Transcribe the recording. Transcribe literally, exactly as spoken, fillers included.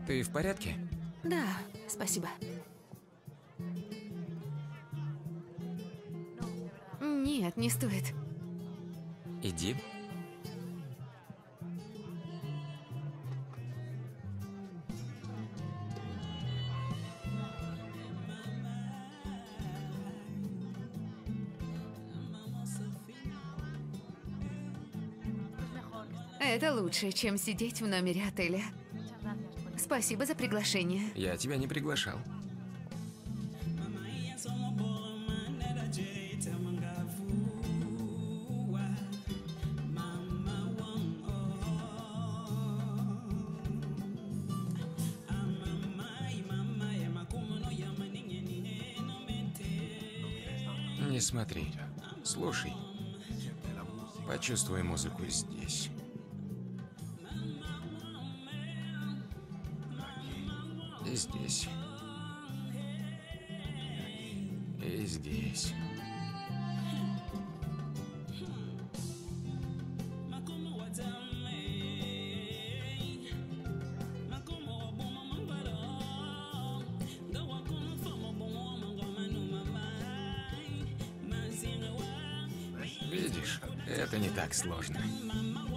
Ты в порядке? Да, спасибо. Нет, не стоит. Иди. Это лучше, чем сидеть в номере отеля. Спасибо за приглашение. Я тебя не приглашал. Не смотри, слушай. Почувствуй музыку здесь. И здесь. И здесь. Видишь, это не так сложно.